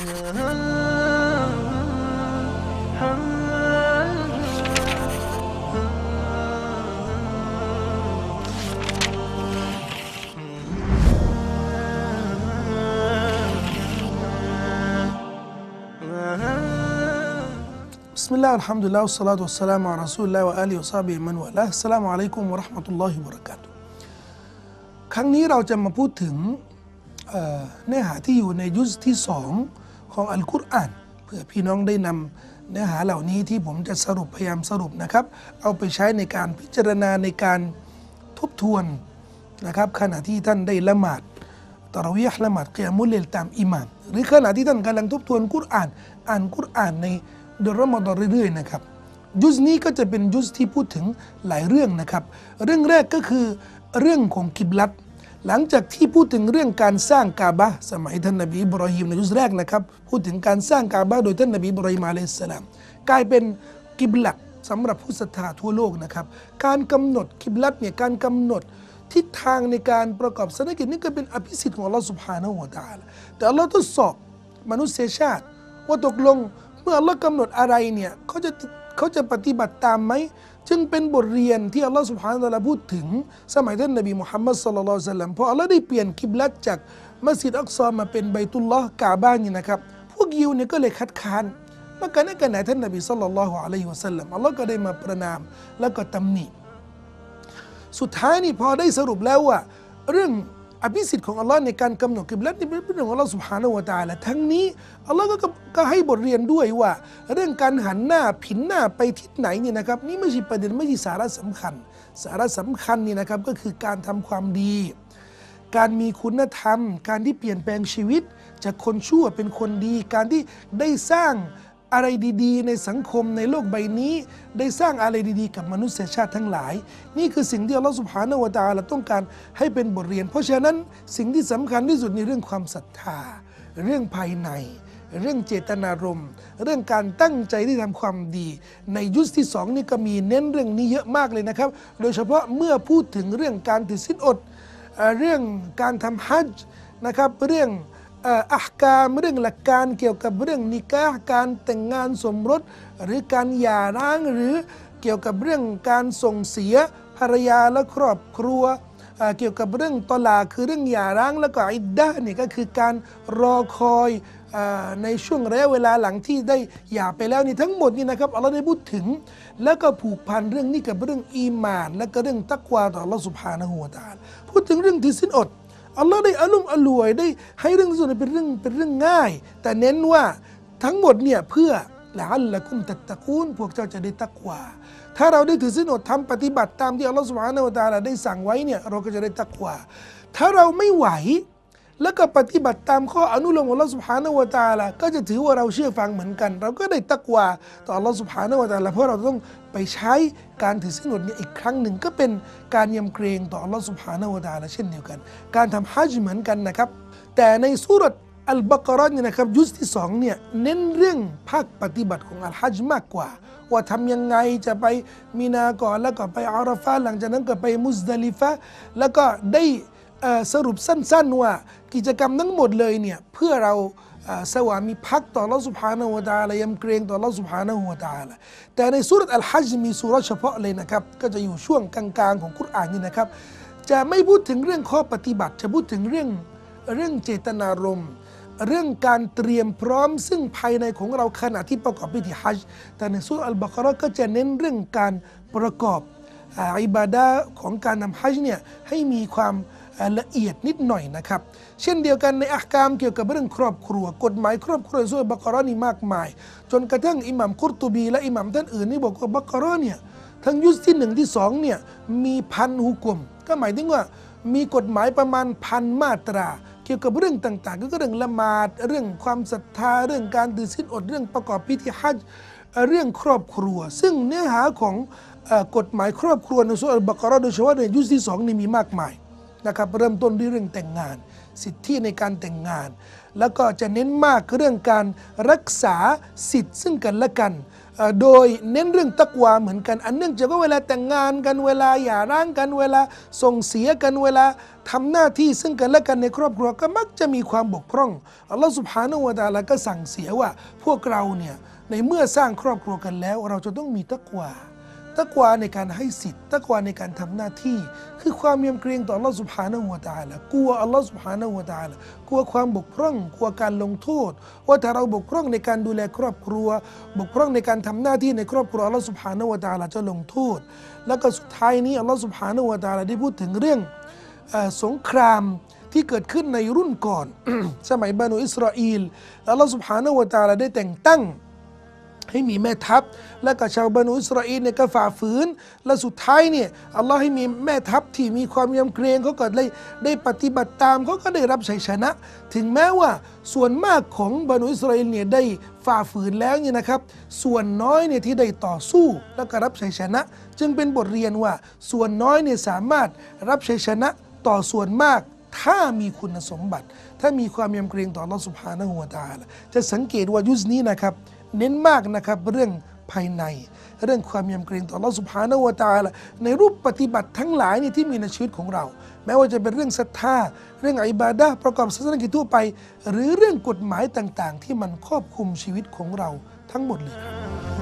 บิสมิลลาฮิรเราะห์มานิรเราะฮีม อัลฮัมดุลิลลาฮิ วัสศอลาตุวัสสลามุอะลารอซูลิลลาฮิ วะอาลิฮิวะศอฮบิฮิ มันวะลาฮ์ อัสสลามุอะลัยกุม วะเราะห์มะตุลลอฮิ วะบะเราะกาตุฮ์ ครั้งนี้เราจะมาพูดถึงเนื้อหาที่อยู่ในยุสที่2ของอัลกุรอานเพื่อพี่น้องได้นำเนื้อหาเหล่านี้ที่ผมจะพยายามสรุปนะครับเอาไปใช้ในการพิจารณาในการทบทวนนะครับขณะที่ท่านได้ละหมาดตะเราะวีห์ละหมาดกิยามุลเลลตามอิหม่ามหรือขณะที่ท่านกำลังทบทวนกุรอานอ่านกุรอานในเดือนรอมฎอนเรื่อยๆนะครับยุสนี้ก็จะเป็นยุสที่พูดถึงหลายเรื่องนะครับเรื่องแรกก็คือเรื่องของกิบลัตหลังจากที่พูดถึงเรื่องการสร้างกาบะห์สมัยท่านนบีอิบรอฮีมในยุสแรกนะครับพูดถึงการสร้างกาบะห์โดยท่านนบีอิบรอฮีมอะลัยฮิสสลามกลายเป็นกิบลัตสำหรับผู้ศรัทธาทั่วโลกนะครับการกำหนดกิบลัตเนี่ยการกำหนดทิศทางในการประกอบศาสนกิจนี่ก็เป็นอภิสิทธิ์ของอัลลอฮฺซุบฮานะฮูวะตะอาลาแต่อัลลอฮฺทดสอบมนุษยชาติว่าตกลงเมื่ออัลลอฮฺกำหนดอะไรเนี่ยเขาจะปฏิบัติตามไหมจึงเป็นบทเรียนที่อัลลอฮฺซุบฮานะฮูวะตะอาลาพูดถึงสมัยท่านนบีมุฮัมมัดศ็อลลัลลอฮุอะลัยฮิวะซัลลัมพออัลลอฮฺได้เปลี่ยนกิบลัตจากมัสยิดอักซอมาเป็นบัยตุลลอฮ์กาบะห์นี่นะครับพวกยิวเนี่ยก็เลยคัดค้านว่าการนั้นกันไหนท่านนบีศ็อลลัลลอฮุอะลัยฮิวะซัลลัมอัลลอฮฺก็ได้มาประนามแล้วก็ตำหนิสุดท้ายนี่พอได้สรุปแล้วว่าเรื่องอภิสิทธิ์ของอัลลอฮ์ในการกำหนดกิบลัตนี่เป็นเรื่องของอัลลอฮ์ซุบฮานะฮูวะตะอาลาทั้งนี้อัลลอฮ์ก็ให้บทเรียนด้วยว่าเรื่องการหันหน้าผินหน้าไปทิศไหนนี่นะครับนี่ไม่ใช่ประเด็นไม่ใช่สาระสำคัญสาระสำคัญนี่นะครับก็คือการทำความดีการมีคุณธรรมการที่เปลี่ยนแปลงชีวิตจากคนชั่วเป็นคนดีการที่ได้สร้างอะไรดีๆในสังคมในโลกใบนี้ได้สร้างอะไรดีๆกับมนุษยชาติทั้งหลายนี่คือสิ่งที่อัลลอฮฺซุบฮานะฮูวะตะอาลาต้องการให้เป็นบทเรียนเพราะฉะนั้นสิ่งที่สำคัญที่สุดในเรื่องความศรัทธาเรื่องภายในเรื่องเจตนารมณ์เรื่องการตั้งใจที่ทำความดีในยุคที่2นี่ก็มีเน้นเรื่องนี้เยอะมากเลยนะครับโดยเฉพาะเมื่อพูดถึงเรื่องการถือศีลอดเรื่องการทำฮัจญ์นะครับเรื่องอัฮกามเรื่องหลักการเกี่ยวกับเรื่องนิกาห์การแต่งงานสมรสหรือการหย่าร้างหรือเกี่ยวกับเรื่องการส่งเสียภรรยาและครอบครัวเกี่ยวกับเรื่องตอลาคือเรื่องหย่าร้างแล้วก็อิดดะห์นี่ก็คือการรอคอยในช่วงระยะเวลาหลังที่ได้หย่าไปแล้วนี่ทั้งหมดนี่นะครับอัลลอฮ์ได้พูดถึงแล้วก็ผูกพันเรื่องนี้กับเรื่องอีหม่านและก็เรื่องตักวาต่ออัลลอฮ์ซุบฮานะฮูวะตะอาลาพูดถึงเรื่องถือศีลอดอัลลอฮ์ได้อารมณ์อร่วยได้ให้เรื่องที่สุดเป็นเรื่องง่ายแต่เน้นว่าทั้งหมดเนี่ยเพื่อละอัลละกุมตัตตะกูนพวกเจ้าจะได้ตักวาถ้าเราได้ถือศีลอดทำปฏิบัติตามที่อัลลอฮ์ซุบฮานะฮูวะตะอาลาได้สั่งไว้เนี่ยเราก็จะได้ตักวาถ้าเราไม่ไหวแล้วก็ปฏิบัติตามข้ออนุโลมของอัลลอฮฺซุบฮานะฮูวะตะอาลาก็จะถือว่าเราเชื่อฟังเหมือนกันเราก็ได้ตักวาต่ออัลลอฮฺซุบฮานะฮูวะตะอาลาเพราะเราต้องไปใช้การถือศีลอดเนี่ยอีกครั้งหนึ่งก็เป็นการยำเกรงต่ออัลลอฮฺซุบฮานะฮูวะตะอาลาเช่นเดียวกันการทำฮัจญ์เหมือนกันนะครับแต่ในซูเราะห์อัลบะเกาะฮ์เนี่ยนะครับยุสที่2เนี่ยเน้นเรื่องภาคปฏิบัติของอัลฮัจญ์มากกว่าว่าทำยังไงจะไปมีนาก่อนแล้วก็ไปอาราฟะห์หลังจากนั้นก็ไปมุซดะลิฟะห์แล้วก็ได้สรุปสั้นๆว่ากิจกรรมทั้งหมดเลยเนี่ยเพื่อเราสวามีพักต่ออัลลอฮฺซุบฮานะฮูวะตะอาลายำเกรงต่ออัลลอฮฺซุบฮานะฮูวะตะอาลาแต่ในซูเราะห์อัลฮัจญ์มีซูเราะห์เฉพาะเลยนะครับก็จะอยู่ช่วงกลางๆของกุรอานนี่นะครับจะไม่พูดถึงเรื่องข้อปฏิบัติจะพูดถึงเรื่องเจตนารมณ์เรื่องการเตรียมพร้อมซึ่งภายในของเราขณะที่ประกอบพิธีฮัจญ์แต่ในซูเราะห์อัลบะเกาะฮ์ก็จะเน้นเรื่องการประกอบอิบาดะห์ของการทำฮัจญ์เนี่ยให้มีความละเอียดนิดหน่อยนะครับเช่นเดียวกันในอัฮกามเกี่ยวกับเรื่องครอบครัวกฎหมายครอบครัวในซูเราะห์บักเกาะฮ์นี่มากมายจนกระทั่งอิหม่ามกุรตุบีและอิหม่ามท่านอื่นนี่บอกว่าบักเกาะฮ์เนี่ยทั้งยุสที่1ที่2เนี่ยมี1,000 ฮุกมก็หมายถึงว่ามีกฎหมายประมาณ1,000 มาตราเกี่ยวกับเรื่องต่างๆก็เรื่องละหมาดเรื่องความศรัทธาเรื่องการถือศีลอดเรื่องประกอบพิธีฮัจญ์เรื่องครอบครัวซึ่งเนื้อหาของกฎหมายครอบครัวในซูเราะห์อัลบะเกาะฮ์โดยเฉพาะในยุสที่2นี่มีมากมายนะครับเริ่มต้นด้วยเรื่องแต่งงานสิทธิในการแต่งงาน แล้วก็จะเน้นมากเรื่องการรักษาสิทธิ์ซึ่งกันและกันโดยเน้นเรื่องตักวาเหมือนกันอันเนื่องจากว่าเวลาแต่งงานกันเวลาหย่าร้างกันเวลาส่งเสียกันเวลาทำหน้าที่ซึ่งกันและกันในครอบครัวก็มักจะมีความบกพร่องอัลลอฮฺซุบฮานะฮูวะตะอาลาก็สั่งเสียว่าพวกเราเนี่ยในเมื่อสร้างครอบครัวกันแล้วเราจะต้องมีตักวาในการให้สิทธิ์ตักวาในการทำหน้าที่คือความยำเกรงต่ออัลลอฮฺซุบฮานะฮูวะตะอาลากลัวอัลลอฮฺซุบฮานะฮูวะตะอาลากลัวความบกพร่องกลัวการลงโทษว่าถ้าเราบกพร่องในการดูแลครอบครัวบกพร่องในการทำหน้าที่ในครอบครัวอัลลอฮฺซุบฮานะฮูวะตะอาลาจะลงโทษแล้วก็สุดท้ายนี้อัลลอฮฺซุบฮานะฮูวะตะอาลาได้พูดถึงเรื่องสงครามที่เกิดขึ้นในรุ่นก่อน สมัยบานูอิสราเอลอัลลอฮฺซุบฮานะฮูวะตะอาลาได้แต่งตั้งให้มีแม่ทัพและก็ชาวบานูอิสราเอลเนี่ยก็ฝ่าฝืนและสุดท้ายเนี่ยอัลลอฮ์ให้มีแม่ทัพที่มีความยำเกรงเขาก็ได้ปฏิบัติตามเขาก็ได้รับชัยชนะถึงแม้ว่าส่วนมากของบานูอิสราเอลเนี่ยได้ฝ่าฝืนแล้วเนี่ยนะครับส่วนน้อยเนี่ยที่ได้ต่อสู้แล้วก็รับชัยชนะจึงเป็นบทเรียนว่าส่วนน้อยเนี่ยสามารถรับชัยชนะต่อส่วนมากถ้ามีคุณสมบัติถ้ามีความยำเกรงต่ออัลลอฮ์ سبحانه และ تعالى จะสังเกตว่ายุคนี้นะครับเน้นมากนะครับเรื่องภายในเรื่องความยำเกรงต่ออัลลอฮ์ سبحانه และ تعالى ในรูปปฏิบัติทั้งหลายนี่ที่มีในชีวิตของเราแม้ว่าจะเป็นเรื่องศรัทธาเรื่องอิบาดะห์ประกอบศาสนกิจทั่วไปหรือเรื่องกฎหมายต่างๆที่มันครอบคลุมชีวิตของเราทั้งหมดเลยครับ